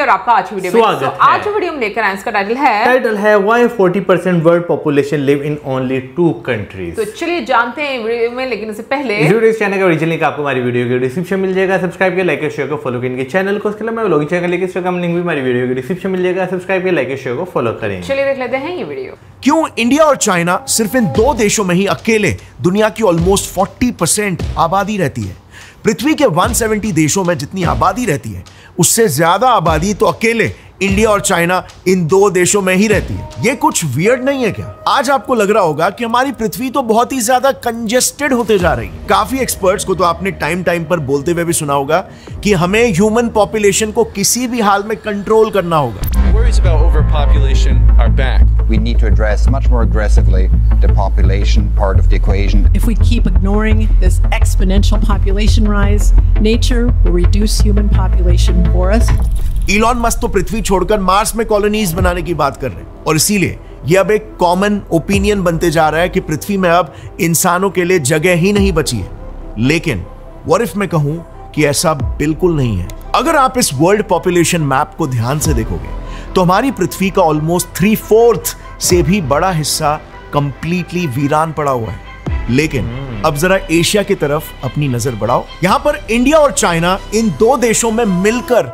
और आपका आज की वीडियो में आज जो वीडियो हम लेकर आए इसका टाइटल है why 40% world population live in only 2 countries. तो चलिए जानते हैं वीडियो में, लेकिन उससे पहले इस वीडियो चैनल का ओरिजिनल लिंक आपको हमारी वीडियो के डिस्क्रिप्शन मिल जाएगा। सब्सक्राइब करके लाइक शेयर को फॉलो करेंगे चैनल को। उसके अलावा मैं vlogging channel link Instagram link भी हमारी वीडियो के डिस्क्रिप्शन मिल जाएगा। सब्सक्राइब करके लाइक शेयर को फॉलो करें। चलिए देख लेते हैं ये वीडियो। क्यों इंडिया और चाइना सिर्फ इन 2 देशों में ही अकेले दुनिया की ऑलमोस्ट 40% आबादी रहती है। पृथ्वी के 170 देशों में जितनी आबादी रहती है उससे ज्यादा आबादी तो अकेले इंडिया और चाइना इन 2 देशों में ही रहती है। ये कुछ वियर्ड नहीं है क्या? आज आपको लग रहा होगा कि हमारी पृथ्वी तो बहुत ही ज्यादा कंजेस्टेड होते जा रही है। काफी एक्सपर्ट्स को तो आपने टाइम पर बोलते हुए भी सुना होगा कि हमें ह्यूमन पॉपुलेशन को किसी भी हाल में कंट्रोल करना होगा। Worries about overpopulation are back. We need to address much more aggressively the population part of the equation. If we keep ignoring this exponential population rise, nature will reduce human population for us. Elon Musk तो पृथ्वी छोड़कर Mars में colonies बनाने की बात कर रहे हैं और इसीलिए यह अब एक कॉमन ओपिनियन बनते जा रहा है कि पृथ्वी में अब इंसानों के लिए जगह ही नहीं बची है। लेकिन व्हाट इफ मैं कहूं कि ऐसा बिल्कुल नहीं है। अगर आप इस वर्ल्ड पॉपुलेशन मैप को ध्यान से देखोगे तो हमारी पृथ्वी का ऑलमोस्ट 3/4 से भी बड़ा हिस्सा कंप्लीटली वीरान पड़ा हुआ है। लेकिन अब जरा एशिया की तरफ अपनी नजर बढ़ाओ। यहां पर इंडिया और चाइना इन 2 देशों में मिलकर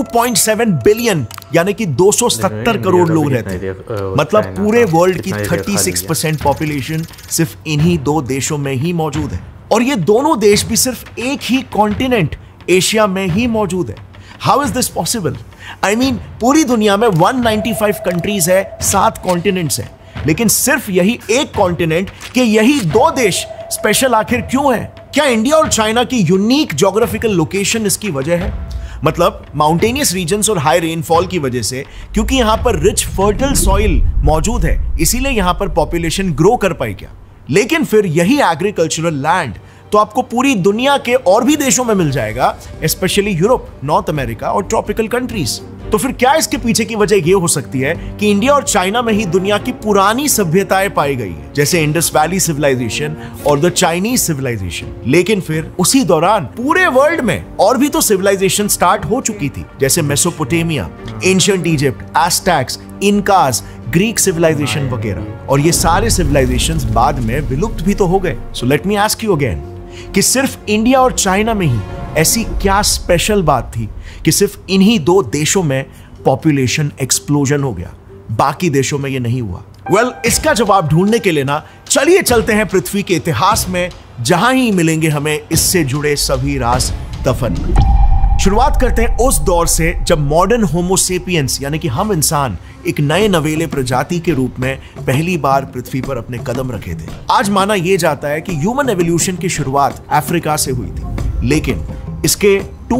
2.7 बिलियन यानी कि 270 करोड़ लोग रहते हैं। मतलब पूरे वर्ल्ड की 36% पॉपुलेशन सिर्फ इन्हीं 2 देशों में ही मौजूद है। और ये दोनों देश भी सिर्फ एक ही कॉन्टिनेंट एशिया में ही मौजूद है। How is this possible? I mean पूरी दुनिया में 195 कंट्रीज है, 7 कॉन्टिनेंट्स है, लेकिन सिर्फ यही एक कॉन्टिनेंट के यही 2 देश स्पेशल आखिर क्यों है? क्या इंडिया और चाइना की यूनिक ज्योग्राफिकल लोकेशन इसकी वजह है? मतलब माउंटेनियस रीजन्स और हाई रेनफॉल की वजह से, क्योंकि यहां पर रिच फर्टाइल सॉइल मौजूद है इसीलिए यहां पर पॉपुलेशन ग्रो कर पाई क्या? लेकिन फिर यही एग्रीकल्चरल लैंड तो आपको पूरी दुनिया के और भी देशों में मिल जाएगा, स्पेशली यूरोप, नॉर्थ अमेरिका और ट्रॉपिकल कंट्रीज। तो फिर क्या इसके पीछे की वजह यह हो सकती है कि इंडिया और चाइना में ही दुनिया की पुरानी सभ्यताएं पाई गई है, जैसे इंडस वैली सिविलाइजेशन और द चाइनीज सिविलाइजेशन। लेकिन फिर उसी दौरान पूरे वर्ल्ड में और भी तो सिविलाइजेशन स्टार्ट हो चुकी थी, जैसे Mesopotamia, ancient Egypt, Aztecs, Incas, Greek civilisation वगैरह। और ये सारे सिविलाइजेशंस बाद में विलुप्त भी तो हो गए। So let me ask you again कि सिर्फ इंडिया और चाइना में ही ऐसी क्या स्पेशल बात थी कि सिर्फ इन्हीं 2 देशों में पॉपुलेशन एक्सप्लोजन हो गया, बाकी देशों में ये नहीं हुआ? वेल, इसका जवाब ढूंढने के लिए ना चलिए चलते हैं पृथ्वी के इतिहास में, जहां ही मिलेंगे हमें इससे जुड़े सभी राज दफन। शुरुआत करते हैं उस दौर से जब मॉडर्न होमो सेपियंस यानी कि हम इंसान एक नए नवेले प्रजाति के रूप में पहली बार पृथ्वी पर अपने कदम रखे थे। आज माना यह जाता है कि ह्यूमन एवोल्यूशन की शुरुआत अफ्रीका से हुई थी, लेकिन इसके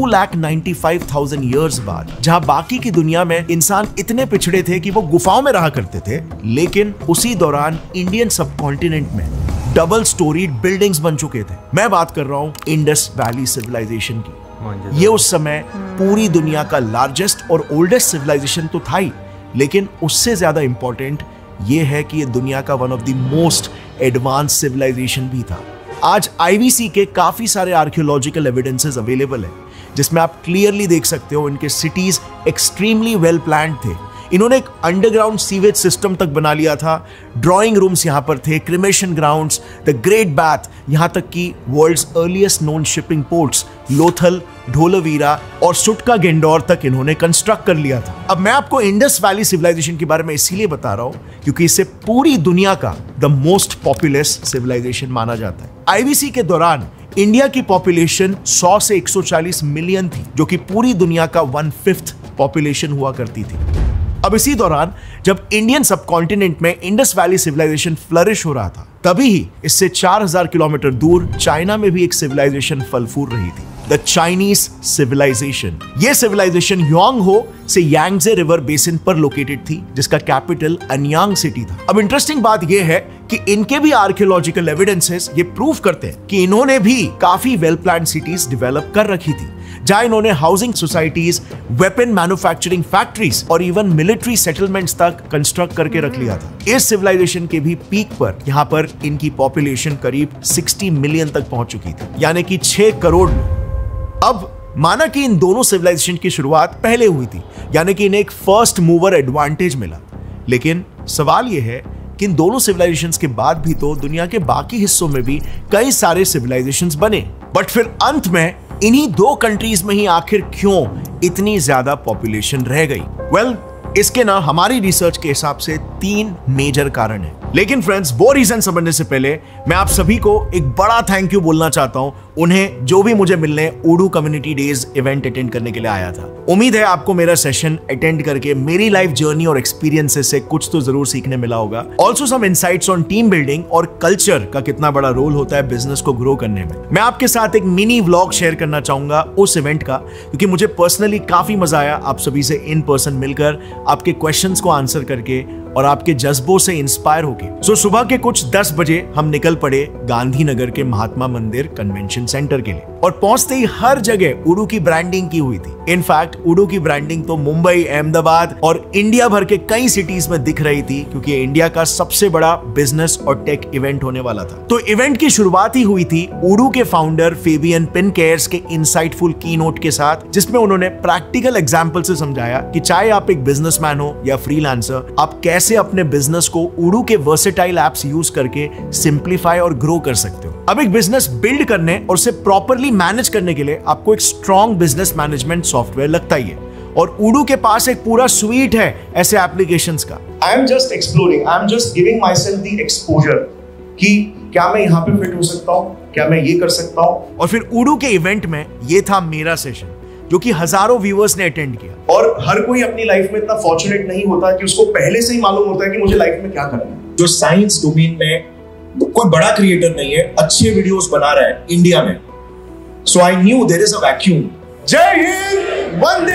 2,95,000 ईयर्स बाद जहां बाकी की दुनिया में इंसान इतने पिछड़े थे कि वो गुफाओं में रहा करते थे, लेकिन उसी दौरान इंडियन सबकॉन्टिनेंट में डबल स्टोरीड बिल्डिंग्स बन चुके थे। मैं बात कर रहा हूं इंडस वैली सिविलाइजेशन की। ये उस समय पूरी दुनिया का लार्जेस्ट और ओल्डेस्ट सिविलाइजेशन तो था ही, लेकिन उससे ज्यादा इंपॉर्टेंट ये है कि ये दुनिया का one of the most advance civilisation भी था। आज आईवीसी के काफी सारे आर्कियोलॉजिकल एविडेंसेस अवेलेबल है, जिसमें आप क्लियरली देख सकते हो इनके सिटीज एक्सट्रीमली वेल प्लान्ड थे। इन्होंने एक अंडरग्राउंड सीवेज सिस्टम तक बना लिया था, ड्राइंग रूम्स यहां पर थे, cremation grounds, the great bath, यहां तक कि world's earliest known shipping ports Lothal, Dholavira और सुटका गेंडोर तक इन्होंने कंस्ट्रक्ट कर लिया था। अब मैं आपको इंडस वैली सिविलाइजेशन के बारे में इसीलिए बता रहा हूं क्योंकि इसे पूरी दुनिया का द मोस्ट पॉपुलस सिविलाइजेशन माना जाता है। आईवीसी के दौरान इंडिया की पॉपुलेशन 100 से 140 मिलियन थी, जो कि पूरी दुनिया का 1/5 पॉपुलेशन हुआ करती थी। अब इसी दौरान जब इंडियन सबकॉन्टिनेंट में इंडस वैली सिविलाइजेशन फ्लरिश हो रहा था, तभी ही इससे 4000 किलोमीटर दूर चाइना में भी एक सिविलाइजेशन फल फूल रही थी, द चाइनीज सिविलाइजेशन। ये सिविलाइजेशन ह्वांगहो से यांगजे रिवर बेसिन पर लोकेटेड थी, जिसका कैपिटल अन्यांग सिटी था। अब इंटरेस्टिंग बात यह है कि इनके भी आर्कियोलॉजिकल एविडेंसेस ये प्रूव करते हैं कि इन्होंने भी काफी वेल प्लान्ड सिटीज डेवलप कर रखी थी, जहां इन्होंने housing societies, weapon manufacturing factories और इवन मिलिट्री सेटलमेंट्स तक कंस्ट्रक्ट करके रख लिया था। इस सिविलाइजेशन के भी पीक पर यहां पर इनकी पॉपुलेशन करीब 60 मिलियन तक पहुंच चुकी थी, यानी कि 6 करोड़। अब माना कि इन दोनों सिविलाइजेशन की शुरुआत पहले हुई थी, यानी कि इन्हें एक फर्स्ट मूवर एडवांटेज मिला। लेकिन सवाल यह है कि इन दोनों सिविलाइजेशंस के बाद भी तो दुनिया के बाकी हिस्सों में भी कई सारे सिविलाइजेशंस बने, बट फिर अंत में इन्हीं दो कंट्रीज में ही आखिर क्यों इतनी ज्यादा पॉपुलेशन रह गई? वेल, इसके ना हमारी रिसर्च के हिसाब से 3 मेजर कारण हैं। लेकिन फ्रेंड्स, वो रीजन समझने से पहले मैं आप सभी को एक बड़ा थैंक यू बोलना चाहता हूं, उन्हें जो भी मुझे मिलने उडू कम्युनिटी डेज इवेंट अटेंड करने के लिए आया था। उम्मीद है आपको मेरा सेशन अटेंड करके मेरी लाइफ जर्नी और एक्सपीरियंसेस से कुछ तो जरूर सीखने मिला होगा। Also some insights on team building और कल्चर का कितना बड़ा रोल होता है बिजनेस को ग्रो करने में। मैं आपके साथ एक मिनी व्लॉग शेयर करना चाहूंगा उस इवेंट का, क्योंकि मुझे पर्सनली काफी मजा आया आप सभी से इन पर्सन मिलकर, आपके क्वेश्चंस को आंसर करके और आपके जज्बों से इंस्पायर होके। सो सुबह के कुछ 10 बजे हम निकल पड़े गांधीनगर के महात्मा मंदिर कन्वेंशन सेंटर के लिए, और पहुंचते ही हर जगह उडू की ब्रांडिंग की हुई थी। इनफैक्ट उडू की ब्रांडिंग तो मुंबई, अहमदाबाद और इंडिया भर के कई सिटीज में दिख रही थी, क्योंकि इंडिया का सबसे बड़ा बिजनेस और टेक इवेंट होने वाला था। तो इवेंट की शुरुआत ही हुई थी उडू के फाउंडर फेबियन पिनकेयर्स के इनसाइटफुल कीनोट के साथ, जिसमें उन्होंने प्रैक्टिकल एग्जांपल से समझाया कि चाहे आप एक बिजनेसमैन हो या फ्रीलांसर, आप कैसे अपने बिजनेस को उडू के वर्सेटाइल एप्स यूज करके सिंप्लीफाई और ग्रो कर सकते हो। अब एक बिजनेस बिल्ड करने और उसे प्रॉपरली मैनेज करने के लिए आपको एक स्ट्रॉन्ग बिजनेस मैनेजमेंट सॉफ्टवेयर लगता ही है, और उडू के पास एक पूरा स्वीट है ऐसे एप्लीकेशंस का। I am just exploring, I am just giving my self the exposure कि क्या मैं यहाँ पे फिट हो सकता हूँ, क्या मैं ये कर सकता हूँ। और फिर उडू के इवेंट में ये था मेरा सेशन, जो कि हजारों व्यूअर्स ने अटेंड किया। और हर कोई अपनी लाइफ में इतना फॉर्चुनेट नहीं होता कि उसको पहले से ही मालूम होता है कि मुझे लाइफ में क्या करना है। जो साइंस डोमेन में कोई बड़ा क्रिएटर नहीं है, अच्छे वीडियोस बना रहा है इंडिया में, so I knew there is a vacuum. Jai Hind, Vande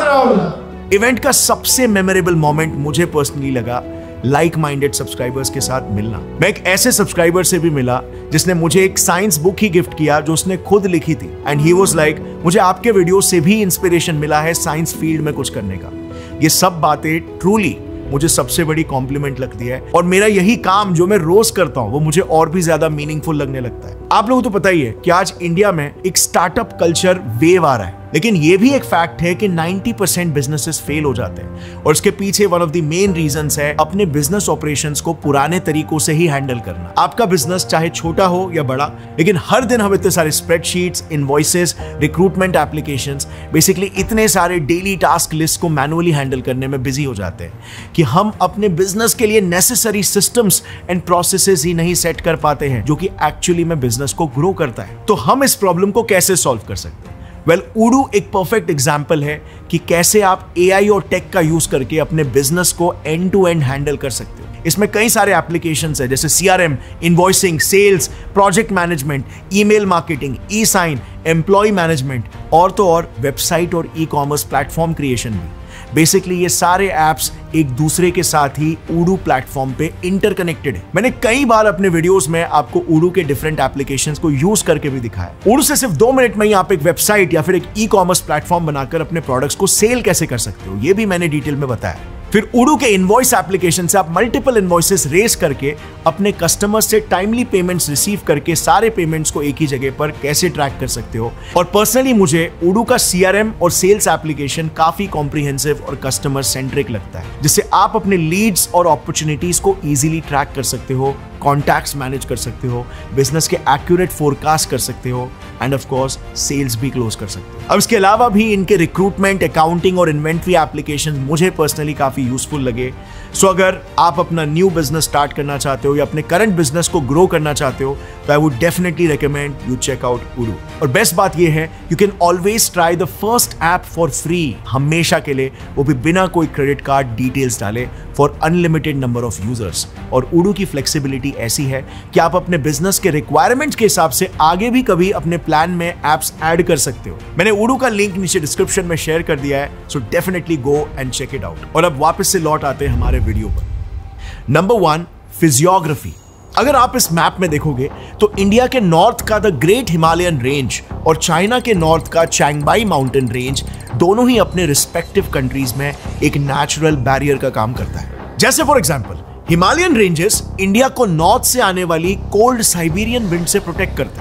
Mataram. Event का सबसे मेमोरेबल मोमेंट मुझे पर्सनली लगा लाइक माइंडेड सब्सक्राइबर्स के साथ मिलना। मैं एक ऐसे सब्सक्राइबर से भी मिला जिसने मुझे एक साइंस बुक ही गिफ्ट किया जो उसने खुद लिखी थी, एंड ही वाज लाइक, मुझे आपके वीडियो से भी इंस्पिरेशन मिला है साइंस फील्ड में कुछ करने का। ये सब बातें ट्रूली मुझे सबसे बड़ी कॉम्प्लीमेंट लगती है, और मेरा यही काम जो मैं रोज करता हूं वो मुझे और भी ज्यादा मीनिंगफुल लगने लगता है। आप लोगों को तो पता ही है कि आज इंडिया में एक स्टार्टअप कल्चर वेव आ रहा है, लेकिन ये भी एक फैक्ट है कि 90% बिजनेसेस फेल हो जाते हैं, और इसके पीछे one of the main reasons है अपने बिजनेस ऑपरेशंस को पुराने तरीकों से ही हैंडल करना। आपका बिजनेस चाहे छोटा हो या बड़ा, लेकिन हर दिन हम इतने सारे spreadsheets, invoices, recruitment applications, basically इतने सारे डेली टास्क लिस्ट को मैनुअली हैंडल करने में बिजी हो जाते हैं कि हम अपने बिजनेस के लिए नेसेसरी सिस्टम्स एंड प्रोसेसेस ही नहीं सेट कर पाते हैं, जो कि एक्चुअली में बिजनेस को ग्रो करता है। तो हम इस प्रॉब्लम को कैसे सॉल्व कर सकते हैं? वेल, उडू एक परफेक्ट एग्जाम्पल है कि कैसे आप एआई और टेक का यूज करके अपने बिजनेस को एंड टू एंड हैंडल कर सकते हो। इसमें कई सारे एप्लीकेशंस हैं, जैसे CRM, invoicing, sales, project management, email marketing, e sign, employ management, और तो और वेबसाइट और ई कॉमर्स प्लेटफॉर्म क्रिएशन भी। बेसिकली ये सारे एप्स एक दूसरे के साथ ही उडू प्लेटफॉर्म पे इंटरकनेक्टेड है। मैंने कई बार अपने वीडियोस में आपको उडू के डिफरेंट एप्लीकेशंस को यूज करके भी दिखाया। उडू से सिर्फ 2 मिनट में ही आप एक वेबसाइट या फिर एक ई कॉमर्स प्लेटफॉर्म बनाकर अपने प्रोडक्ट्स को सेल कैसे कर सकते हो, ये भी मैंने डिटेल में बताया। फिर उडू के इनवॉइस एप्लीकेशन से आप मल्टीपल इनवॉइसेस रेज करके अपने कस्टमर्स से टाइमली पेमेंट्स रिसीव करके सारे पेमेंट्स को एक ही जगह पर कैसे ट्रैक कर सकते हो। और पर्सनली मुझे उडू का सीआरएम और सेल्स एप्लीकेशन काफी कॉम्प्रिहेंसिव और कस्टमर सेंट्रिक लगता है, जिससे आप अपने लीड्स और अपॉर्चुनिटीज को इजीली ट्रैक कर सकते हो, कॉन्टैक्ट्स मैनेज कर सकते हो, बिजनेस के एक्यूरेट फोरकास्ट कर सकते हो, एंड ऑफ कोर्स सेल्स भी क्लोज कर सकते हो। अब इसके अलावा भी इनके रिक्रूटमेंट, अकाउंटिंग और इन्वेंट्री एप्लीकेशन मुझे पर्सनली काफी यूजफुल लगे। सो अगर आप अपना न्यू बिजनेस स्टार्ट करना चाहते हो या अपने करंट बिजनेस को ग्रो करना चाहते हो, तो I would definitely recommend you check out Odoo. और बेस्ट बात यह है, you can always try the first app for free, हमेशा के लिए, वो भी बिना कोई क्रेडिट कार्ड डिटेल्स डाले, for unlimited number of users. और उडू की फ्लेक्सिबिलिटी ऐसी है कि आप अपने बिजनेस के रिक्वायरमेंट्स के हिसाब से आगे भी कभी अपने प्लान में एप्स ऐड कर सकते हो। मैंने उडू का लिंक नीचे डिस्क्रिप्शन में शेयर कर दिया है, so definitely go and check it out. और अब वापस से लौट आते हैं हमारे वीडियो पर। Number 1, physiography. अगर आप इस मैप में देखोगे तो इंडिया के नॉर्थ का द ग्रेट हिमालयन रेंज और चाइना के नॉर्थ का चैंगबाई माउंटेन रेंज दोनों ही अपने रिस्पेक्टिव कंट्रीज में एक नेचुरल बैरियर का काम करता है। जैसे for example, Himalayan ranges India को नॉर्थ से आने वाली कोल्ड साइबेरियन विंड से प्रोटेक्ट करते हैं,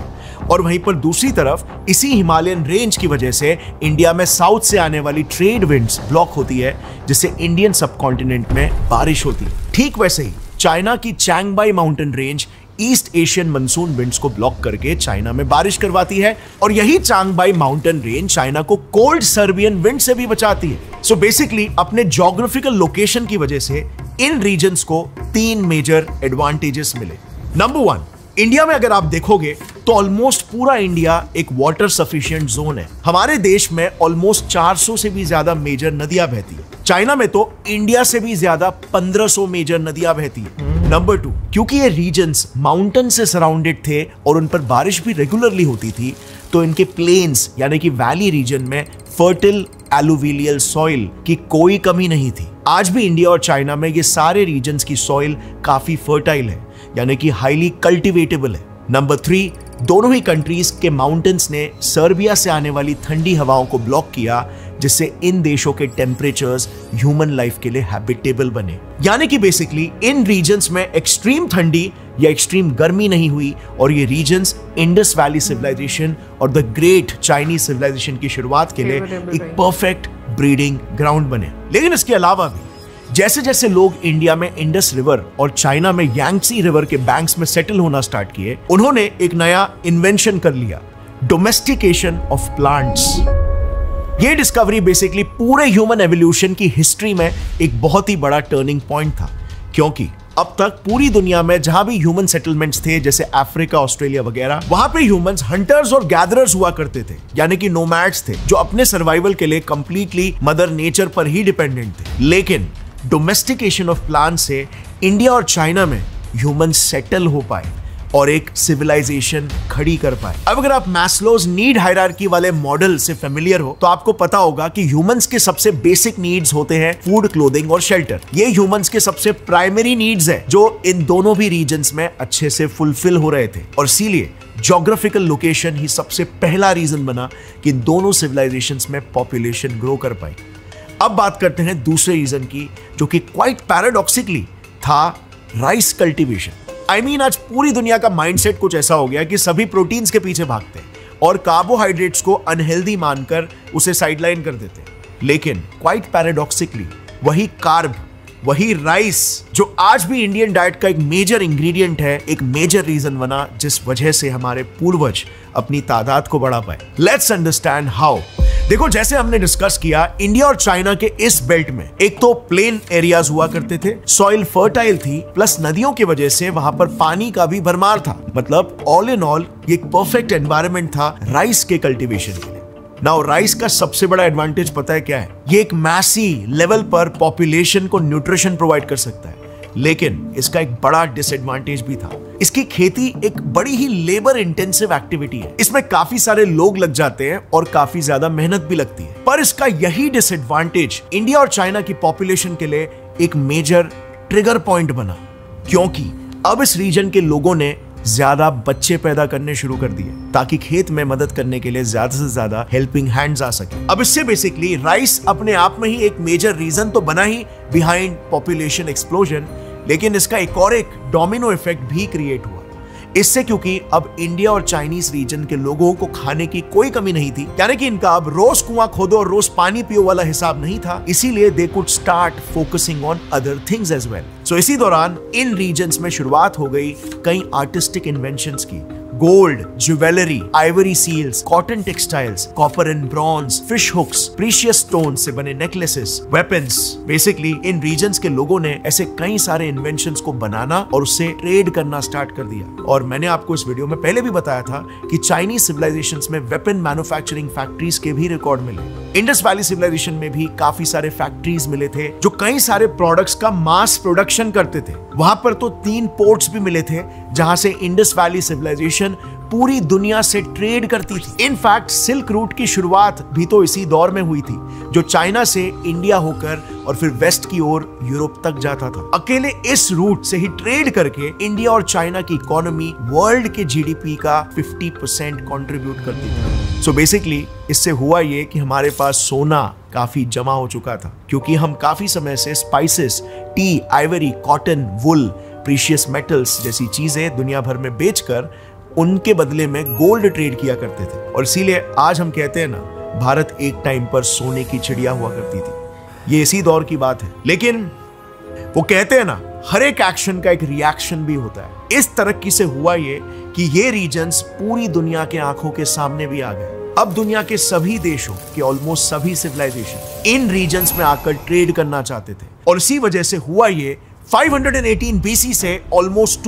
और वहीं पर दूसरी तरफ इसी हिमालयन रेंज की वजह से इंडिया में साउथ से आने वाली ट्रेड विंड्स ब्लॉक होती है, जिससे इंडियन सबकॉन्टिनेंट में बारिश होती है। ठीक वैसे ही चाइना की Changbai mountain range East Asian monsoon winds को ब्लॉक करके चाइना में बारिश करवाती है, और यही चैंगबाई माउंटेन रेंज चाइना को कोल्ड सर्बियन विंड से भी बचाती है। सो बेसिकली अपने ज्योग्राफिकल लोकेशन की वजह से इन रीजन्स को 3 मेजर एडवांटेजेस मिले। नंबर 1, इंडिया में अगर आप देखोगे तो ऑलमोस्ट पूरा इंडिया एक वाटर सफिशिएंट जोन है। हमारे देश में ऑलमोस्ट 400 से भी ज्यादा मेजर नदियां बहती है। चाइना में तो इंडिया से भी ज्यादा 1500 मेजर नदियां बहती है। नंबर 2, क्योंकि ये रीजन्स माउंटेन से सराउंडेड थे और उन पर बारिश भी रेगुलरली होती थी, तो इनके प्लेन्स यानी कि वैली रीजन में फर्टिल एलुविलियल सॉइल की कोई कमी नहीं थी। आज भी इंडिया और चाइना में ये सारे रीजन्स की सॉइल काफी फर्टाइल है, यानी कि हाईली कल्टिवेटेबल है। नंबर 3, दोनों ही कंट्रीज के माउंटेन्स ने सर्बिया से आने वाली ठंडी हवाओं को ब्लॉक किया, जिससे इन देशों के टेम्परेचर्स ह्यूमन लाइफ के लिए हैबिटेबल बने। यानी कि बेसिकली इन रीजन्स में एक्सट्रीम ठंडी या एक्सट्रीम गर्मी नहीं हुई, और ये रीजन्स इंडस वैली सिविलाइजेशन और द ग्रेट चाइनीज सिविलाइजेशन की शुरुआत के लिए एक परफेक्ट ब्रीडिंग ग्राउंड बने। लेकिन इसके अलावा भी जैसे जैसे लोग इंडिया में इंडस रिवर और चाइना में यांगत्सी रिवर के बैंक्स में सेटल होना स्टार्ट किए, उन्होंने एक नया इन्वेंशन कर लिया, डोमेस्टिकेशन ऑफ प्लांट्स। ये डिस्कवरी बेसिकली पूरे ह्यूमन एवोल्यूशन की हिस्ट्री में एक बहुत ही बड़ा टर्निंग पॉइंट था, क्योंकि अब तक पूरी दुनिया में जहां भी ह्यूमन सेटलमेंट्स थे, जैसे अफ्रीका, ऑस्ट्रेलिया वगैरह, वहां पे ह्यूमंस हंटर्स और गैदरर्स हुआ करते थे, यानी कि नोमैड्स थे, जो अपने सर्वाइवल के लिए कंप्लीटली मदर नेचर पर ही डिपेंडेंट थे। लेकिन डोमेस्टिकेशन ऑफ प्लांट से इंडिया और चाइना में ह्यूमन सेटल हो पाए और एक सिविलाइजेशन खड़ी कर पाए। अब अगर आप मैस्लोज नीड हायरार्की वाले मॉडल से फेमिलियर हो, तो आपको पता होगा कि ह्यूमंस के सबसे बेसिक नीड्स होते हैं फूड, क्लोथिंग और शेल्टर। ये ह्यूमंस के सबसे प्राइमरी नीड्स है, जो इन दोनों भी रीजन्स में अच्छे से फुलफिल हो रहे थे, और इसीलिए ज्योग्राफिकल लोकेशन ही सबसे पहला रीजन बना कि दोनों सिविलाइजेशंस में पॉपुलेशन ग्रो कर पाई। अब बात करते हैं दूसरे रीजन की, जो कि क्वाइट पैराडॉक्सिकली था राइस कल्टीवेशन। आज पूरी दुनिया का माइंडसेट कुछ ऐसा हो गया कि सभी प्रोटीन्स के पीछे भागते हैं और कार्बोहाइड्रेट्स को अनहेल्दी मानकर उसे साइडलाइन कर देते हैं। लेकिन क्वाइट पैराडॉक्सिकली वही कार्ब, वही राइस, जो आज भी इंडियन डाइट का एक मेजर इंग्रेडिएंट है, एक मेजर रीजन बना जिस वजह से हमारे पूर्वज अपनी तादाद को बढ़ा पाए। Let's understand how. देखो, जैसे हमने डिस्कस किया, इंडिया और चाइना के इस बेल्ट में एक तो प्लेन एरियाज हुआ करते थे, सॉइल फर्टाइल थी, प्लस नदियों की वजह से वहां पर पानी का भी भरमार था। मतलब ऑल इन ऑल ये एक परफेक्ट एनवायरनमेंट था राइस के कल्टीवेशन के लिए। नाउ राइस का सबसे बड़ा एडवांटेज पता है क्या है? ये एक मैसी लेवल पर पॉपुलेशन को न्यूट्रिशन प्रोवाइड कर सकता है, लेकिन इसका एक बड़ा डिसएडवांटेज भी था। इसकी खेती एक बड़ी ही लेबर इंटेंसिव एक्टिविटी है, इसमें काफी सारे लोग लग जाते हैं और काफी ज्यादा मेहनत भी लगती है। पर इसका यही डिसएडवांटेज इंडिया और चाइना की पॉपुलेशन के लिए एक मेजर ट्रिगर पॉइंट बना, क्योंकि अब इस रीजन के लोगों ने ज्यादा बच्चे पैदा करने शुरू कर दिए, ताकि खेत में मदद करने के लिए ज्यादा से ज्यादा हेल्पिंग हैंड्स आ सके। अब इससे बेसिकली राइस अपने आप में ही एक मेजर रीजन तो बना ही बिहाइंड पॉपुलेशन एक्सप्लोजन, लेकिन इसका एक और एक डोमिनो इफेक्ट भी क्रिएट हुआ इससे, क्योंकि अब इंडिया और चाइनीज रीजन के लोगों को खाने की कोई कमी नहीं थी, यानी कि इनका अब रोज कुआं खोदो और रोज पानी पियो वाला हिसाब नहीं था, इसीलिए they could start focusing on other things as well. So इसी दौरान इन रीजन्स में शुरुआत हो गई कई आर्टिस्टिक इन्वेंशंस की। Gold, jewellery, ivory seals, cotton textiles, copper and bronze, fish hooks, precious stone से बने नेकलेसेस, वेपन्स। बेसिकली इन रीजन्स के लोगों ने ऐसे कई सारे इन्वेंशंस को बनाना और उससे ट्रेड करना स्टार्ट कर दिया। और मैंने आपको इस वीडियो में पहले भी बताया था कि चाइनीज सिविलाइजेशंस में वेपन मैन्युफैक्चरिंग फैक्ट्रीज के भी रिकॉर्ड मिले। इंडस वैली सिविलाइजेशन में भी काफी सारे फैक्ट्रीज मिले थे जो कई सारे प्रोडक्ट्स का मास प्रोडक्शन करते थे। वहां पर तो 3 पोर्ट्स भी मिले थे जहां से इंडस वैली सिविलाइजेशन पूरी दुनिया से ट्रेड करती थी। इनफैक्ट सिल्क रूट की शुरुआत भी तो इसी दौर में हुई थी, जो चाइना से इंडिया होकर और फिर वेस्ट की ओर यूरोप तक जाता था। अकेले इस रूट से ही ट्रेड करके इंडिया और चाइना की इकोनॉमी वर्ल्ड के जीडीपी का 50% कंट्रीब्यूट करती थी। सो बेसिकली इससे हुआ ये कि हमारे पास सोना काफी जमा हो चुका था, क्योंकि हम काफी समय से spices, tea, ivory, cotton, wool, precious metals जैसी चीजें दुनिया भर में बेचकर उनके बदले में गोल्ड ट्रेड किया करते थे। और इसीलिए आज हम कहते हैं ना, भारत एक टाइम पर सोने की चिड़िया हुआ करती थी। ये इसी दौर की बात है। लेकिन वो कहते हैं ना, हर एक एक्शन का एक रिएक्शन भी होता है। इस तरक्की से हुआ ये कि ये रीजन्स पूरी दुनिया के आंखों के सामने भी आ गए। अब दुनिया के सभी देशों के ऑलमोस्ट सभी सिविलाइजेशन इन रीजन्स में आकर ट्रेड करना चाहते थे। और इसी वजह से हुआ ये 518 BC से ऑलमोस्ट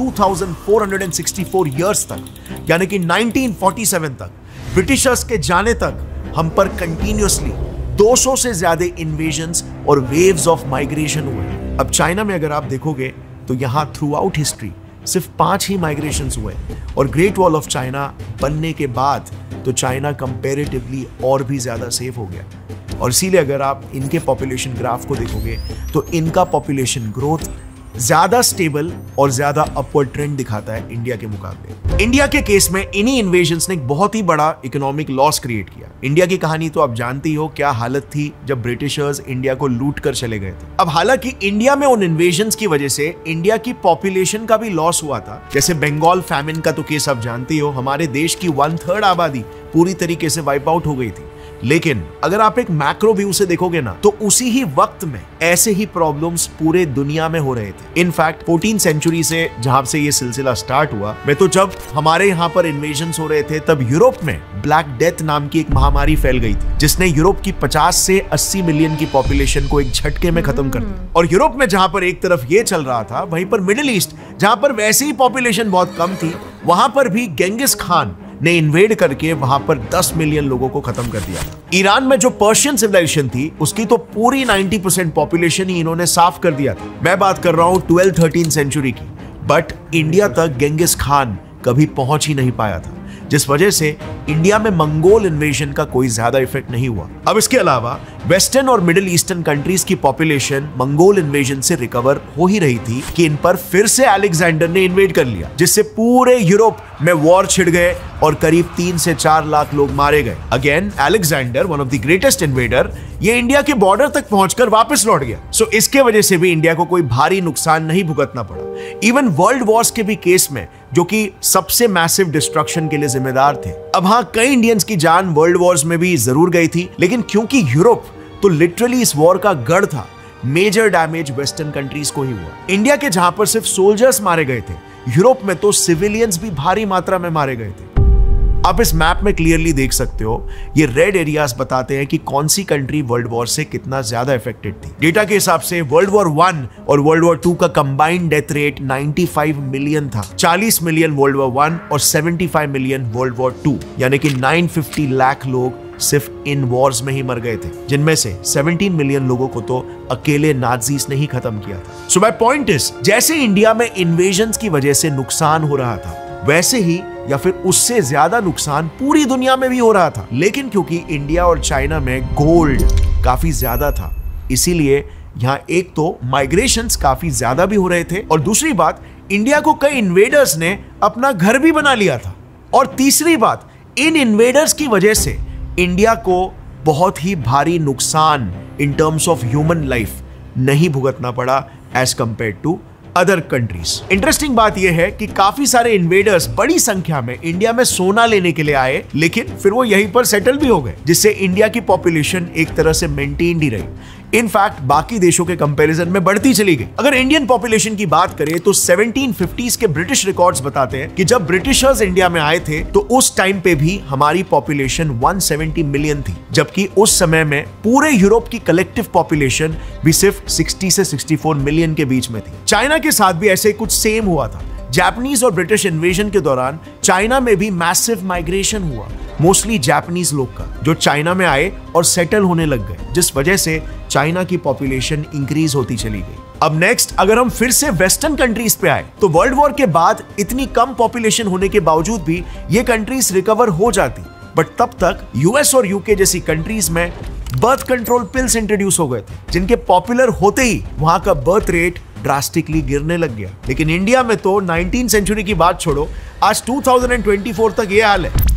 2464 ईयर्स तक, यानी कि 1947 तक, ब्रिटिशर्स के जाने तक हम पर कंटिन्यूअसली 200 से ज्यादा इन्वेजन्स और वेव्स ऑफ माइग्रेशन हुए। अब चाइना में अगर आप देखोगे तो यहां थ्रू आउट हिस्ट्री सिर्फ 5 ही माइग्रेशंस हुए। और ग्रेट वॉल ऑफ चाइना बनने के बाद तो चाइना कंपैरेटिवली और भी ज्यादा सेफ हो गया। और इसीलिए अगर आप इनके पॉपुलेशन ग्राफ को देखोगे तो इनका पॉपुलेशन ग्रोथ ज्यादा स्टेबल और ज्यादा अपवर्ड ट्रेंड दिखाता है इंडिया के मुकाबले। इंडिया के केस में इन्हीं इन्वेजन्स ने एक बहुत ही बड़ा इकोनॉमिक लॉस क्रिएट किया। इंडिया की कहानी तो आप जानती हो, क्या हालत थी जब ब्रिटिशर्स इंडिया को लूट कर चले गए थे। अब हालांकि इंडिया में उन इन्वेजन्स की वजह से इंडिया की पॉपुलेशन का भी लॉस हुआ था। जैसे बंगाल फैमिन का तो केस आप जानती हो, हमारे देश की 1/3 आबादी पूरी तरीके से वाइप आउट हो गई थी। लेकिन अगर आप एक मैक्रो व्यू से देखोगे ना, तो उसी ही वक्त में ऐसे ही प्रॉब्लम्स पूरे दुनिया में हो रहे थे। इनफैक्ट 14th सेंचुरी से जहां से ये सिलसिला स्टार्ट हुआ, मैं तो जब हमारे यहाँ पर इन्वेजन्स हो रहे थे तब यूरोप में ब्लैक डेथ नाम की एक महामारी फैल गई थी, जिसने यूरोप की 50 से 80 मिलियन की पॉपुलेशन को एक झटके में खत्म कर दिया। और यूरोप में जहां पर एक तरफ ये चल रहा था, वहीं पर मिडिल ईस्ट जहां पर वैसे ही पॉपुलेशन बहुत कम थी, वहां पर भी गेंगिस खान ने इन्वेड करके वहां पर 10 मिलियन लोगों को खत्म कर दिया। ईरान में जो पर्शियन सिविलाइजेशन थी, उसकी तो पूरी 90% पॉपुलेशन ही इन्होंने साफ कर दिया था। मैं बात कर रहा हूं 12th-13th सेंचुरी की। बट इंडिया तक गेंगिस खान कभी पहुंच ही नहीं पाया था, जिस वजह से इंडिया में मंगोल इन्वेजन का कोई ज्यादा इफेक्ट नहीं हुआ। अब इसके अलावा वेस्टर्न और मिडिल ईस्टर्न कंट्रीज की पॉपुलेशन मंगोल इन्वेजन से रिकवर हो ही रही थी कि इन पर फिर से अलेक्जेंडर ने इन्वेड कर लिया, जिससे पूरे यूरोप में वॉर छिड़ गए और करीब 3 से 4 लाख लोग मारे गए। Again Alexander, one of the greatest invader, ये इंडिया के बॉर्डर तक पहुंचकर वापस लौट गया। सो इसके वजह से भी इंडिया को कोई भारी नुकसान नहीं भुगतना पड़ा। इवन वर्ल्ड वॉर्स के भी केस में, जो कि सबसे मैसिव डिस्ट्रक्शन के लिए जिम्मेदार थे। अब हाँ, कई इंडियंस की जान वर्ल्ड वॉर्स में भी जरूर गई थी, लेकिन क्योंकि यूरोप तो लिटरली इस वॉर का गढ़ था, मेजर डैमेज वेस्टर्न कंट्रीज को ही हुआ। इंडिया के जहां पर सिर्फ सोल्जर्स मारे गए थे, यूरोप में तो सिविलियंस भी भारी मात्रा में मारे गए थे। आप इस मैप में क्लियरली देख सकते हो, ये रेड एरियाज बताते हैं कि कौन सी कंट्री वर्ल्ड वॉर से कितना ज्यादा इफेक्टेड थी। डेटा के हिसाब से वर्ल्ड वॉर 1 और वर्ल्ड वॉर 2 का कंबाइंड डेथ रेट 95 मिलियन था। 40 मिलियन वर्ल्ड वॉर 1 और 75 मिलियन वर्ल्ड वॉर 2, यानी कि 950 लाख लोग सिर्फ इन वॉर्स में ही मर गए थे, जिनमें से 17 मिलियन लोगों को तो अकेले नाजीज ने ही खत्म किया था। सो माय पॉइंट इज, जैसे इंडिया में इन्वेजन्स की वजह से नुकसान हो रहा था, वैसे ही या फिर उससे ज्यादा नुकसान पूरी दुनिया में भी हो रहा था। लेकिन क्योंकि इंडिया और चाइना में गोल्ड काफी ज्यादा था, इसीलिए यहाँ एक तो माइग्रेशंस काफी ज्यादा भी हो रहे थे, और दूसरी बात, इंडिया को कई इन्वेडर्स ने अपना घर भी बना लिया था। और तीसरी बात, इन इन्वेडर्स की वजह से इंडिया को बहुत ही भारी नुकसान in terms of human life नहीं भुगतना पड़ा as compare to other countries. Interesting बात यह है कि काफी सारे इन्वेडर्स बड़ी संख्या में इंडिया में सोना लेने के लिए आए, लेकिन फिर वो यहीं पर सेटल भी हो गए, जिससे इंडिया की पॉपुलेशन एक तरह से मेंटेन ही रही। इनफैक्ट बाकी देशों के कंपैरिजन में बढ़ती चली गई। अगर इंडियन पॉपुलेशन की बात करें तो 1750s के ब्रिटिश रिकॉर्ड्स बताते हैं कि जब ब्रिटिशर्स इंडिया में आए थे तो उस टाइम पे भी हमारी पॉपुलेशन 170 मिलियन थी, जबकि उस समय में पूरे यूरोप की कलेक्टिव पॉपुलेशन भी सिर्फ 60 से 64 मिलियन के बीच में थी। चाइना के साथ भी ऐसे कुछ सेम हुआ था। जापानीज और ब्रिटिश इन्वेजन के दौरान चाइना में भी मैसिव माइग्रेशन हुआ, मोस्टली जापानीज लोग का, जो चाइना में आए और सेटल होने लग गए, जिस वजह से चाइना की पॉपुलेशन इंक्रीज होती चली गई। अब नेक्स्ट, अगर हम फिर से वेस्टर्न कंट्रीज पे आए तो वर्ल्ड वॉर के बाद इतनी कम पॉपुलेशन होने के बावजूद भी ये कंट्रीज रिकवर हो जाती, बट तब तक यूएस और यूके जैसी कंट्रीज में बर्थ कंट्रोल पिल्स इंट्रोड्यूस हो गए थे, जिनके पॉपुलर होते ही वहां का बर्थ रेट ड्रास्टिकली गिरने लग गया। लेकिन इंडिया में तो 19th सेंचुरी की बात छोड़ो, आज 2024 तक ये हाल है।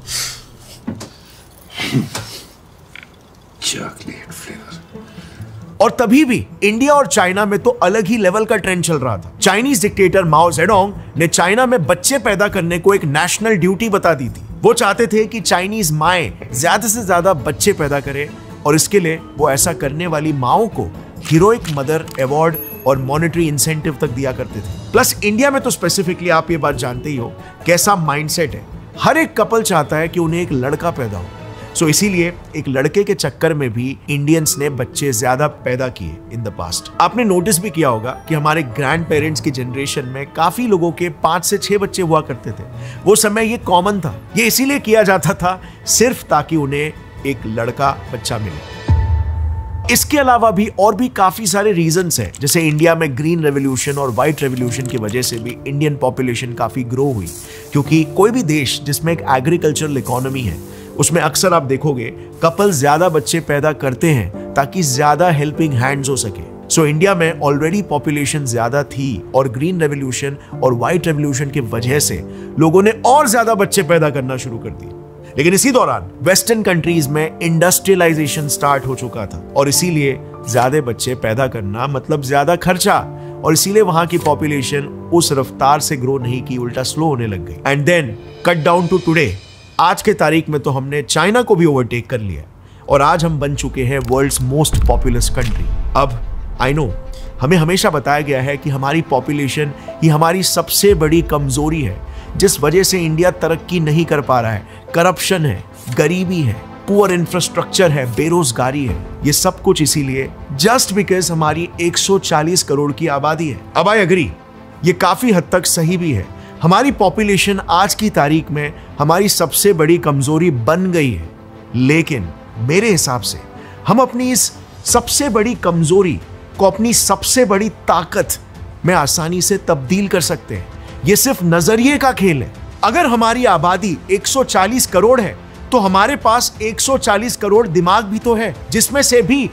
चॉकलेट फ्लेवर और तभी भी इंडिया और चाइना में तो अलग ही लेवल का ट्रेंड चल रहा था। चाइनीज डिक्टेटर माओ जेडोंग ने चाइना में बच्चे पैदा करने को एक नेशनल ड्यूटी बता दी थी। वो चाहते थे कि चाइनीज माएं ज्यादा से ज्यादा बच्चे पैदा करें और इसके लिए वो ऐसा करने वाली माओ को हीरोइक मदर अवार्ड और मॉनेटरी इंसेंटिव तक दिया करते थे। प्लस इंडिया में तो स्पेसिफिकली आप ये बात जानते ही हो कैसा माइंडसेट है। हर एक कपल चाहता है कि उन्हें एक लड़का पैदा हो। सो इसीलिए एक लड़के के चक्कर में भी इंडियंस ने बच्चे ज्यादा पैदा किए इन द पास्ट। आपने नोटिस भी किया होगा कि हमारे ग्रैंड पेरेंट्स की जनरेशन में काफी लोगों के 5 से 6 बच्चे हुआ करते थे। वो समय ये कॉमन था। ये इसीलिए किया जाता था सिर्फ ताकि उन्हें एक लड़का बच्चा मिले। इसके अलावा भी और भी काफी सारे रीजंस हैं, जैसे इंडिया में ग्रीन रेवोल्यूशन और व्हाइट रेवोल्यूशन की वजह से भी इंडियन पॉपुलेशन काफी ग्रो हुई। क्योंकि कोई भी देश जिसमें एक एग्रीकल्चरल इकोनॉमी है उसमें अक्सर आप देखोगे कपल ज्यादा बच्चे पैदा करते हैं ताकि ज्यादा हेल्पिंग हैंड्स हो सके। सो इंडिया में ऑलरेडी पॉपुलेशन ज्यादा थी और ग्रीन रेवोल्यूशन और व्हाइट रेवोल्यूशन की वजह से लोगों ने और ज्यादा बच्चे पैदा करना शुरू कर दिए। लेकिन इसी दौरान वेस्टर्न कंट्रीज में इंडस्ट्रियलाइजेशन स्टार्ट हो चुका था और इसीलिए ज्यादा बच्चे पैदा करना मतलब ज्यादा खर्चा, और इसीलिए वहां की पॉपुलेशन उस रफ्तार से ग्रो नहीं की, उल्टा स्लो होने लग गई। And then cut down to today, आज के तारीख में तो हमने चाइना को भी ओवरटेक कर लिया और आज हम बन चुके हैं वर्ल्ड्स मोस्ट पॉपुलस कंट्री। अब आई नो हमें हमेशा बताया गया है कि हमारी पॉपुलेशन ही हमारी सबसे बड़ी कमजोरी है, जिस वजह से इंडिया तरक्की नहीं कर पा रहा है। करप्शन है, गरीबी है, पुअर इंफ्रास्ट्रक्चर है, बेरोजगारी है। ये सब कुछ इसीलिए जस्ट बिकॉज हमारी 140 करोड़ की आबादी है। अब आई एग्री, ये काफी हद तक सही भी है। हमारी पॉपुलेशन आज की तारीख में हमारी सबसे बड़ी कमजोरी बन गई है, लेकिन मेरे हिसाब से हम अपनी इस सबसे बड़ी कमजोरी को अपनी सबसे बड़ी ताकत में आसानी से तब्दील कर सकते हैं। ये सिर्फ नजरिए का खेल है। अगर हमारी आबादी 140 करोड़ है तो हमारे पास 140 करोड़ दिमाग भी तो है, जिसमें से भी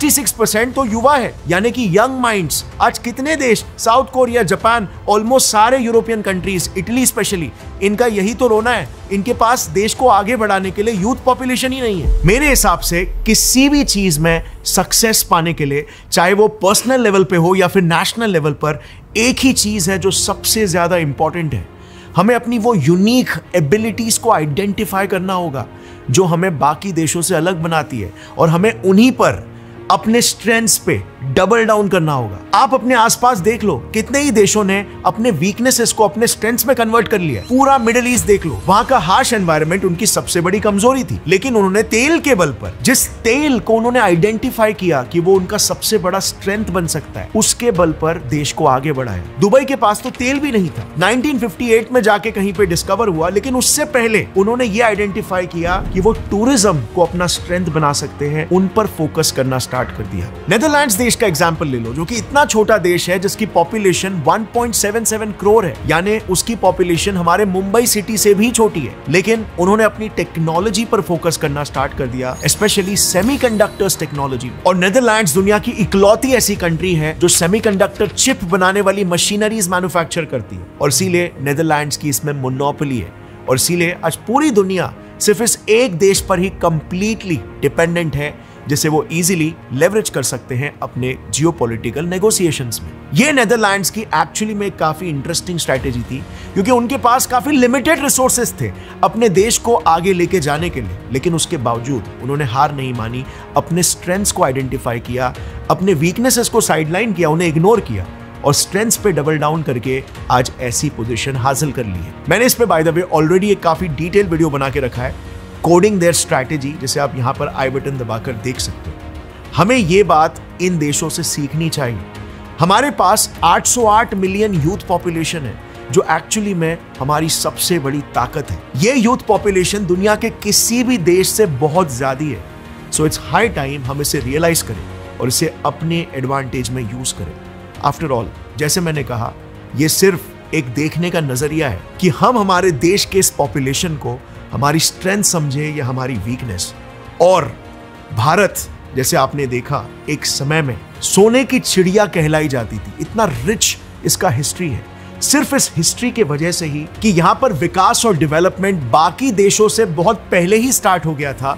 66% तो युवा है, यानी कि यंग माइंड्स। आज कितने देश, साउथ कोरिया, जापान, ऑलमोस्ट सारे यूरोपियन कंट्रीज, इटली स्पेशली, इनका यही तो रोना है, इनके पास देश को आगे बढ़ाने के लिए यूथ पॉपुलेशन ही नहीं है। मेरे हिसाब से किसी भी चीज में सक्सेस पाने के लिए, चाहे वो पर्सनल लेवल पे हो या फिर नेशनल लेवल पर, एक ही चीज है जो सबसे ज्यादा इंपॉर्टेंट है। हमें अपनी वो यूनिक एबिलिटीज को आइडेंटिफाई करना होगा जो हमें बाकी देशों से अलग बनाती है, और हमें उन्हीं पर, अपने स्ट्रेंथ्स पे डबल डाउन करना होगा। आप अपने आसपास देख लो, कितने ही देशों ने अपने वीकनेसेस को अपने स्ट्रेंथ्स में कन्वर्ट कर लिया। पूरा मिडिल ईस्ट देख लो, वहां का हार्श एनवायरनमेंट उनकी सबसे बड़ी कमजोरी थी, लेकिन उन्होंने तेल के बल पर, जिस तेल को उन्होंने आइडेंटिफाई किया कि वो उनका सबसे बड़ा स्ट्रेंथ बन सकता है, उसके बल पर देश को आगे बढ़ाया। दुबई के पास तो तेल भी नहीं था, 1958 में जाके कहीं पे डिस्कवर हुआ, लेकिन उससे पहले उन्होंने ये आइडेंटिफाई किया कि वो टूरिज्म को अपना स्ट्रेंथ बना सकते हैं, उन पर फोकस करना स्टार्ट कर दिया। नेदरलैंड्स देश का एग्जांपल ले लो, जो कि इतना छोटा देश है जिसकी पॉपुलेशन 1.77 करोड़ है, यानी उसकी पॉपुलेशन हमारे मुंबई सिटी से भी छोटी है, लेकिन उन्होंने अपनी टेक्नोलॉजी पर फोकस करना स्टार्ट कर दिया, स्पेशली सेमीकंडक्टर्स टेक्नोलॉजी। और नेदरलैंड्स दुनिया की इकलौती ऐसी कंट्री है जो सेमीकंडक्टर चिप बनाने वाली मशीनरीज मैन्युफैक्चर करती है, और इसीलिए नेदरलैंड्स की इसमें मोनोपोली है, और इसीलिए आज पूरी दुनिया सिर्फ इस एक देश पर ही कंप्लीटली डिपेंडेंट है, जिसे वो इजीली लेवरेज कर सकते हैं अपने जियोपॉलिटिकल नेगोशिएशंस में। ये नेदरलैंड्स की एक्चुअली में काफी इंटरेस्टिंग स्ट्रैटेजी थी, क्योंकि उनके पास काफी लिमिटेड रिसोर्सेस थे अपने देश को आगे लेके जाने के लिए, लेकिन उसके बावजूद उन्होंने हार नहीं मानी, अपने स्ट्रेंथ्स को आइडेंटिफाई किया, अपने वीकनेसेस को साइडलाइन किया, उन्हें इग्नोर किया, और स्ट्रेंथ्स पे डबल डाउन करके आज ऐसी पोजीशन हासिल कर ली है। मैंने इस पे बाय द वे ऑलरेडी एक काफी डिटेल वीडियो बना के रखा है, कोडिंग देयर स्ट्रैटेजी, जिसे आप यहां पर आई बटन दबाकर देख सकते हो। हमें यह बात इन देशों से सीखनी चाहिए। हमारे पास 808 मिलियन यूथ पॉपुलेशन है, जो एक्चुअली में हमारी सबसे बड़ी ताकत है। यह यूथ पॉपुलेशन दुनिया के किसी भी देश से बहुत ज्यादा है। सो इट्स हाई टाइम हम इसे रियलाइज करें और इसे अपने एडवांटेज में यूज करें। आफ्टर ऑल, जैसे मैंने कहा, यह सिर्फ एक देखने का नजरिया है कि हम हमारे देश के इस पॉपुलेशन को हमारी स्ट्रेंथ समझे या हमारी वीकनेस। और भारत, जैसे आपने देखा, एक समय में सोने की चिड़िया कहलाई जाती थी। इतना रिच इसका हिस्ट्री है, सिर्फ इस हिस्ट्री के वजह से ही कि यहां पर विकास और डेवलपमेंट बाकी देशों से बहुत पहले ही स्टार्ट हो गया था।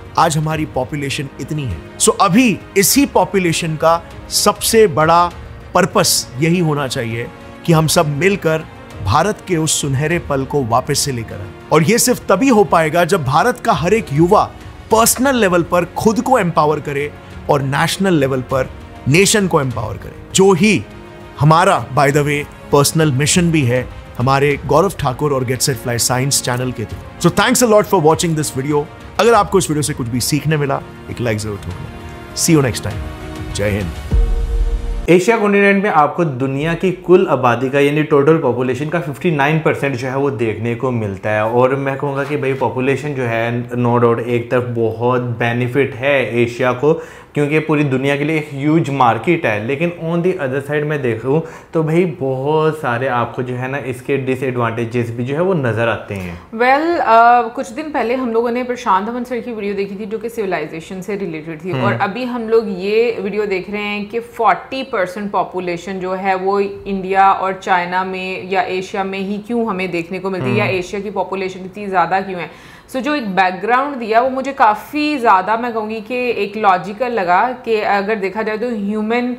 आज हमारी पॉपुलेशन इतनी है। सो अभी इसी पॉपुलेशन का सबसे बड़ा पर्पस यही होना चाहिए कि हम सब मिलकर भारत के उस सुनहरे पल को वापस से लेकर आए। और यह सिर्फ तभी हो पाएगा जब भारत का हर एक युवा पर्सनल लेवल पर खुद को एम्पावर करे और नेशनल लेवल पर नेशन को एम्पावर करे, जो ही हमारा by the way personal mission भी है हमारे गौरव ठाकुर और get set fly science channel के through. So thanks a lot for watching this video. अगर आपको इस वीडियो से कुछ भी सीखने मिला, एक लाइक जरूर ठोकना। See you next time. जय हिंद। एशिया कॉन्टिनेंट में आपको दुनिया की कुल आबादी का यानी टोटल पॉपुलेशन का 59% जो है वो देखने को मिलता है। और मैं कहूँगा कि भाई पॉपुलेशन जो है नो डाउट एक तरफ बहुत बेनिफिट है एशिया को, क्योंकि पूरी दुनिया के लिए एक ह्यूज मार्केट है। लेकिन ऑन दी अदर साइड मैं देखूँ तो भाई बहुत सारे आपको जो है ना इसके डिसएडवांटेजेस भी जो है वो नज़र आते हैं। कुछ दिन पहले हम लोगों ने प्रशांत अमन सर की वीडियो देखी थी जो कि सिविलाइजेशन से रिलेटेड थी, और अभी हम लोग ये वीडियो देख रहे हैं कि 40% पॉपुलेशन जो है वो इंडिया और चाइना में या एशिया में ही क्यों हमें देखने को मिलती है, या एशिया की पॉपुलेशन इतनी ज़्यादा क्यों है। सो जो एक बैकग्राउंड दिया वो मुझे काफ़ी ज़्यादा मैं कहूँगी कि एक लॉजिकल लगा कि अगर देखा जाए तो ह्यूमन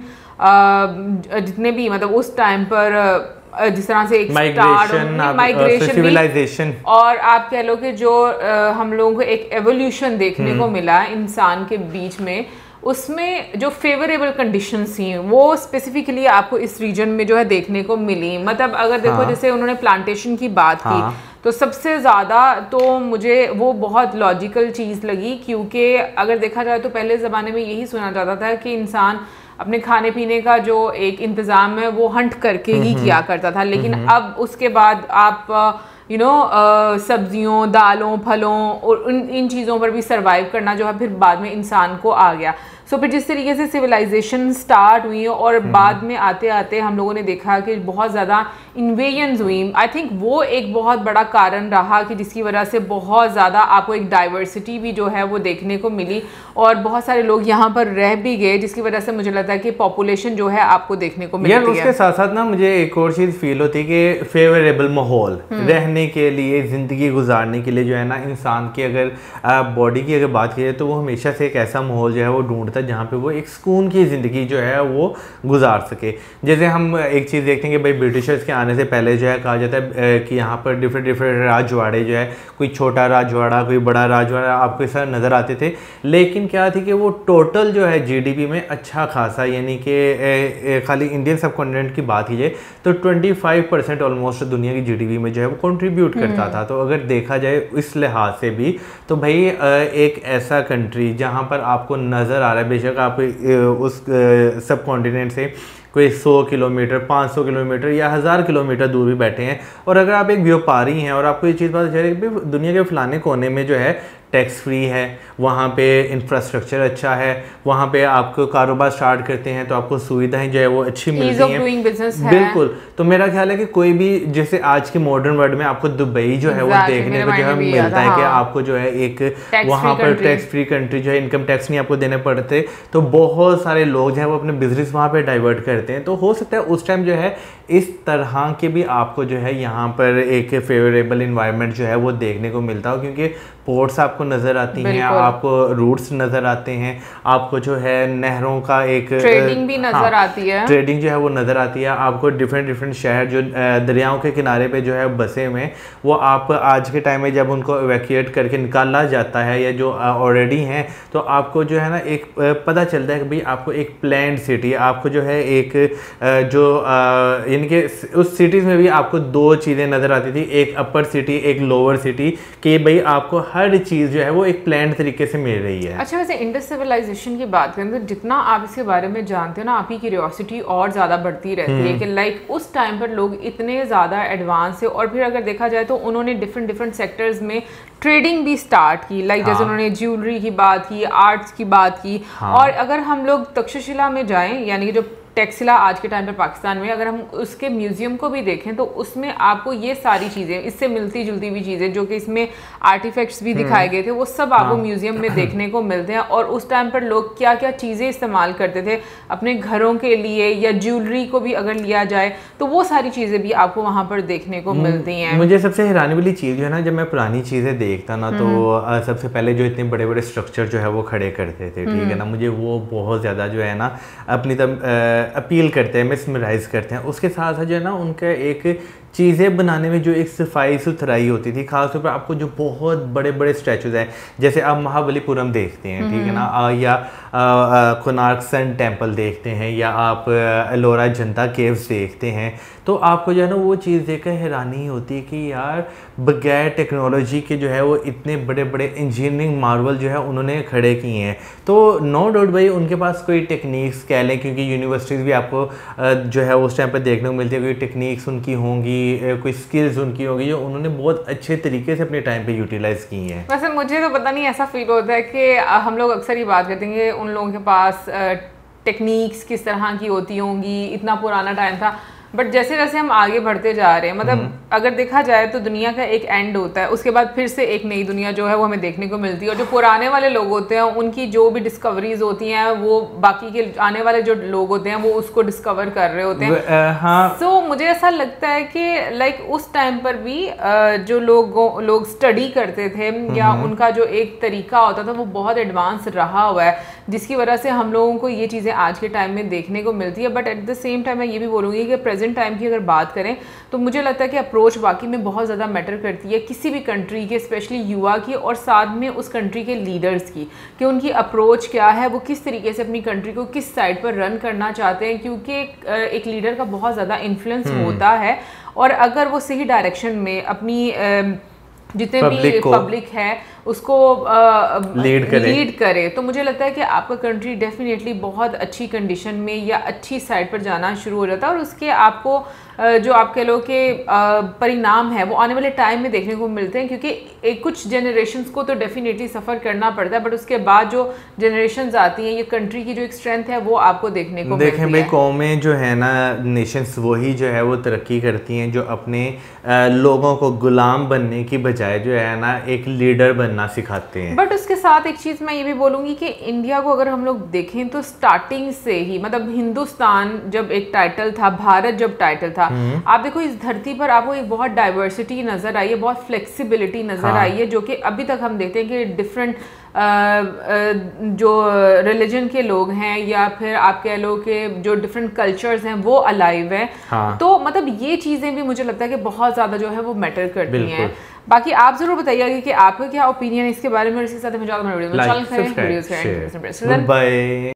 जितने भी मतलब उस टाइम पर जिस तरह से एक माइग्रेशन सिविलाइजेशन, और आप कह लो कि जो हम लोगों को एक एवोल्यूशन देखने को मिला इंसान के बीच में, उसमें जो फेवरेबल कंडीशंस थी वो स्पेसिफिकली आपको इस रीजन में जो है देखने को मिली। मतलब अगर देखो जैसे उन्होंने प्लांटेशन की बात की तो सबसे ज़्यादा तो मुझे वो बहुत लॉजिकल चीज़ लगी, क्योंकि अगर देखा जाए तो पहले ज़माने में यही सुना जाता था कि इंसान अपने खाने पीने का जो एक इंतज़ाम है वो हंट करके ही किया करता था। लेकिन अब उसके बाद आप सब्जियों, दालों, फलों और इन चीज़ों पर भी सर्वाइव करना जो है फिर बाद में इंसान को आ गया। सो फिर जिस तरीके से सिविलाइजेशन स्टार्ट हुई और बाद में आते आते हम लोगों ने देखा कि बहुत ज़्यादा इन्वेजन्स हुई। आई थिंक वो एक बहुत बड़ा कारण रहा कि जिसकी वजह से बहुत ज़्यादा आपको एक डाइवर्सिटी भी जो है वो देखने को मिली और बहुत सारे लोग यहाँ पर रह भी गए, जिसकी वजह से मुझे लगता है कि पॉपुलेशन जो है आपको देखने को मिलती है। उसके साथ साथ ना मुझे एक और चीज़ फील होती है कि फेवरेबल माहौल रहने के लिए, ज़िंदगी गुजारने के लिए जो है ना इंसान की अगर बॉडी की अगर बात की जाए तो वो हमेशा से एक ऐसा माहौल जो है वो ढूंढता है जहाँ पे वो एक सुकून की ज़िंदगी जो है वो गुजार सके। जैसे हम एक चीज़ देखते हैं कि भाई ब्रिटिशर्स के आने से पहले जो है कहा जाता है कि यहाँ पर डिफरेंट राजवाड़े जो है, कोई छोटा राजवाड़ा कोई बड़ा राजवाड़ा आपको इस तरह नज़र आते थे। लेकिन क्या थी कि वो टोटल जो है जीडीपी में अच्छा खासा, यानी कि खाली इंडियन सब कॉन्टिनेंट की बात की जाए तो 25% ऑलमोस्ट दुनिया की जीडीपी में जो है वो कंट्रीब्यूट करता था। तो अगर देखा जाए इस लिहाज से भी तो भाई एक ऐसा कंट्री जहाँ पर आपको नज़र आ रहा है, बेशक आप उस सब कॉन्टिनेंट से कोई 100 किलोमीटर 500 किलोमीटर या 1000 किलोमीटर दूर भी बैठे हैं, और अगर आप एक व्यापारी हैं और आपको ये चीज़ पता चल रही है कि दुनिया के फलाने कोने में जो है टैक्स फ्री है, वहाँ पे इंफ्रास्ट्रक्चर अच्छा है, वहाँ पे आपको कारोबार स्टार्ट करते हैं तो आपको सुविधाएं जो है वो अच्छी मिलती हैं। बिल्कुल। तो मेरा ख्याल है कि कोई भी जैसे आज के मॉडर्न वर्ल्ड में आपको दुबई जो है वो देखने को जो है मिलता है कि आपको जो है एक वहाँ पर टैक्स फ्री कंट्री जो है, इनकम टैक्स नहीं आपको देने पड़ते, तो बहुत सारे लोग जो है वो अपने बिजनेस वहाँ पर डाइवर्ट करते हैं। तो हो सकता है उस टाइम जो है इस तरह के भी आपको जो है यहाँ पर एक फेवरेबल इन्वायरमेंट जो है वो देखने को मिलता हो, क्योंकि पोर्ट्स आपको नज़र आती हैं, आपको रूट्स नज़र आते हैं, आपको जो है नहरों का एक ट्रेडिंग भी नज़र आती है, ट्रेडिंग जो है वो नज़र आती है आपको। डिफरेंट शहर जो दरियाओं के किनारे पे जो है बसे हुए, वो आप आज के टाइम में जब उनको इवैक्यूएट करके निकाला जाता है या जो ऑलरेडी हैं, तो आपको जो है ना एक पता चलता है कि भाई आपको एक प्लान्ड सिटी, आपको जो है एक जो इनके उस सिटीज़ में भी आपको दो चीज़ें नज़र आती थी, एक अपर सिटी एक लोअर सिटी, कि भाई आपको हर चीज़ जो है वो एक प्लान्ड तरीके से मिल रही है। अच्छा, वैसे इंडस सिविलाइजेशन की बात करें तो जितना आप इसके बारे में जानते हो ना, आपकी क्यूरियोसिटी और ज़्यादा बढ़ती रहती है कि लाइक उस टाइम पर लोग इतने ज़्यादा एडवांस है। और फिर अगर देखा जाए तो उन्होंने डिफरेंट सेक्टर्स में ट्रेडिंग भी स्टार्ट की, लाइक जैसे उन्होंने ज्वेलरी की बात की, आर्ट्स की बात की। और अगर हम लोग तक्षशिला में जाएं, यानी कि जो टेक्सला आज के टाइम पर पाकिस्तान में, अगर हम उसके म्यूजियम को भी देखें तो उसमें आपको ये सारी चीज़ें, इससे मिलती जुलती भी चीज़ें जो कि इसमें आर्टिफैक्ट्स भी दिखाए गए थे, वो सब आपको म्यूजियम में देखने को मिलते हैं। और उस टाइम पर लोग क्या क्या चीज़ें इस्तेमाल करते थे अपने घरों के लिए, या ज्वेलरी को भी अगर लिया जाए तो वो सारी चीज़ें भी आपको वहाँ पर देखने को मिलती हैं। मुझे सबसे हैरानी वाली चीज़ जो है ना, जब मैं पुरानी चीज़ें देखता ना तो सबसे पहले जो इतने बड़े बड़े स्ट्रक्चर जो है वो खड़े करते थे, ठीक है ना, मुझे वो बहुत ज़्यादा जो है ना अपनी तब अपील करते हैं, मिसमराइज करते हैं। उसके साथ साथ जो है ना उनका एक चीज़ें बनाने में जो एक सफाई सुथराई होती थी, खासतौर पर आपको जो बहुत बड़े बड़े स्टैचूज हैं, जैसे आप महाबलीपुरम देखते हैं, ठीक है ना, या कोणार्क सन टेम्पल देखते हैं, या आप एलोरा जनता केव्स देखते हैं, तो आपको जो है ना वो चीज़ देखकर हैरानी होती है कि यार बगैर टेक्नोलॉजी के जो है वो इतने बड़े बड़े इंजीनियरिंग मार्वल जो है उन्होंने खड़े किए हैं। तो नो डाउट भाई उनके पास कोई टेक्निक्स कह लें, क्योंकि यूनिवर्सिटीज़ भी आपको जो है उस टाइम पर देखने को मिलती है, कोई टेक्निक्स उनकी होंगी, कोई स्किल्स उनकी होगी जो उन्होंने बहुत अच्छे तरीके से अपने टाइम पे यूटिलाइज की हैं। वैसे मुझे तो पता नहीं, ऐसा फील होता है कि हम लोग अक्सर ही बात करते हैं कि उन लोगों के पास टेक्निक्स किस तरह की होती होंगी, इतना पुराना टाइम था, बट जैसे जैसे हम आगे बढ़ते जा रहे हैं, मतलब अगर देखा जाए तो दुनिया का एक एंड होता है, उसके बाद फिर से एक नई दुनिया जो है वो हमें देखने को मिलती है। और जो पुराने वाले लोग होते हैं उनकी जो भी डिस्कवरीज होती हैं वो बाकी के आने वाले जो लोग होते हैं वो उसको डिस्कवर कर रहे होते हैं। हाँ। So, मुझे ऐसा लगता है कि लाइक उस टाइम पर भी जो लोग स्टडी करते थे या उनका जो एक तरीका होता था वो बहुत एडवांस रहा हुआ है, जिसकी वजह से हम लोगों को ये चीज़ें आज के टाइम में देखने को मिलती है। But at the same time मैं ये भी बोलूँगी कि प्रेजेंट टाइम की अगर बात करें तो मुझे लगता है कि अप्रोच वाकई में बहुत ज़्यादा मैटर करती है किसी भी कंट्री के, स्पेशली युवा की, और साथ में उस कंट्री के लीडर्स की, कि उनकी अप्रोच क्या है, वो किस तरीके से अपनी कंट्री को किस साइड पर रन करना चाहते हैं, क्योंकि एक लीडर का बहुत ज़्यादा इन्फ्लुएंस होता है। और अगर वो सही डायरेक्शन में अपनी जितने भी पब्लिक है उसको लीड करे तो मुझे लगता है कि आपका कंट्री डेफिनेटली बहुत अच्छी कंडीशन में या अच्छी साइड पर जाना शुरू हो जाता है। और उसके आपको जो आप कह लो कि परिणाम है वो आने वाले टाइम में देखने को मिलते हैं, क्योंकि कुछ जनरेशन्स को तो डेफिनेटली सफ़र करना पड़ता है, बट उसके बाद जो जनरेशन्स आती हैं, ये कंट्री की जो एक स्ट्रेंथ है वो आपको देखने को मिलती है। देखें भाई, कौमें जो है ना, नेशंस वही जो है वो तरक्की करती हैं जो अपने लोगों को गुलाम बनने की बजाय जो है ना एक लीडर बनना सिखाते हैं। बट उसके साथ एक चीज़ मैं ये भी बोलूँगी कि इंडिया को अगर हम लोग देखें तो स्टार्टिंग से ही, मतलब हिंदुस्तान जब एक टाइटल था, भारत जब टाइटल था, आप देखो इस धरती पर आपको एक बहुत डाइवर्सिटी नजर आई है, बहुत फ्लेक्सिबिलिटी नजर आई है, जो कि अभी तक हम देखते हैं कि डिफरेंट जो रिलीजन के लोग हैं या फिर आप कह लो कि जो डिफरेंट कल्चर्स हैं वो अलाइव है। तो मतलब ये चीज़ें भी मुझे लगता है कि बहुत ज़्यादा जो है वो मैटर करती हैं। बाकी आप जरूर बताइएगा कि आपका क्या ओपिनियन है इसके बारे में, और इसके साथ हमें ज़्यादा वीडियो